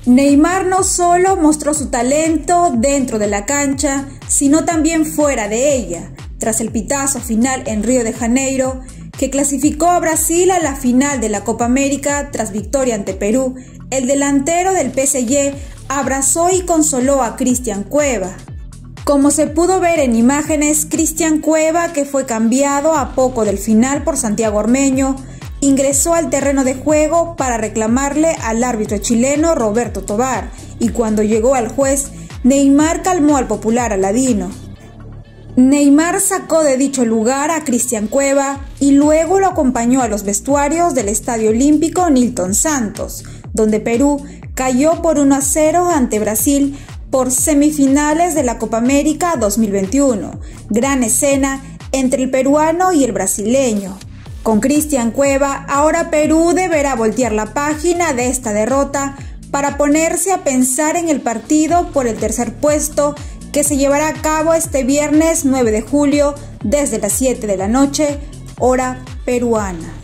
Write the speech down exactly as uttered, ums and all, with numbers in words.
Neymar no solo mostró su talento dentro de la cancha, sino también fuera de ella, tras el pitazo final en Río de Janeiro, que clasificó a Brasil a la final de la Copa América tras victoria ante Perú. El delantero del P S G abrazó y consoló a Cristian Cueva. Como se pudo ver en imágenes, Cristian Cueva, que fue cambiado a poco del final por Santiago Ormeño, ingresó al terreno de juego para reclamarle al árbitro chileno Roberto Tovar, y cuando llegó al juez, Neymar calmó al popular aladino. Neymar sacó de dicho lugar a Cristian Cueva y luego lo acompañó a los vestuarios del Estadio Olímpico Nilton Santos, donde Perú cayó por uno a cero ante Brasil por semifinales de la Copa América dos mil veintiuno. Gran escena entre el peruano y el brasileño. Con Cristian Cueva, ahora Perú deberá voltear la página de esta derrota para ponerse a pensar en el partido por el tercer puesto que se llevará a cabo este viernes nueve de julio desde las siete de la noche, hora peruana.